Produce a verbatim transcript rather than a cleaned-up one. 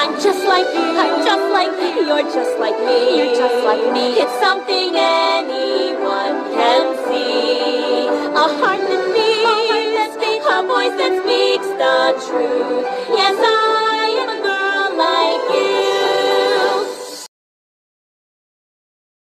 I'm just like you. I'm just like you. You're just like me. You're just like me. It's something anyone can see. A heart that beats, a voice that speaks the truth. Yes, I